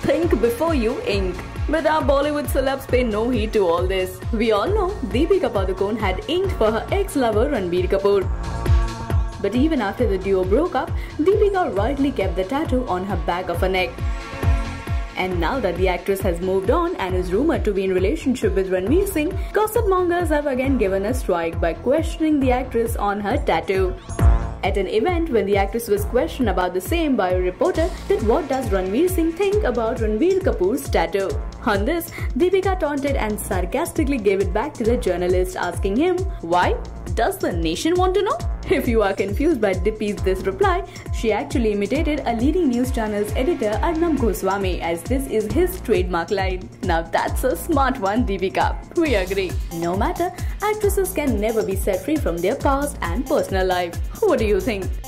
Think before you ink. But our Bollywood celebs pay no heed to all this. We all know Deepika Padukone had inked for her ex-lover Ranbir Kapoor. But even after the duo broke up, Deepika rightly kept the tattoo on her back of her neck. And now that the actress has moved on and is rumoured to be in relationship with Ranveer Singh, gossip mongers have again given a strike by questioning the actress on her tattoo. At an event, when the actress was questioned about the same by a reporter that what does Ranveer Singh think about Ranbir Kapoor's tattoo. On this, Deepika taunted and sarcastically gave it back to the journalist, asking him, "Why? Does the nation want to know?" If you are confused by Dippy's this reply, she actually imitated a leading news channel's editor Arnab Goswami, as this is his trademark line. Now that's a smart one, Deepika. We agree. No matter, actresses can never be set free from their past and personal life. What do you think?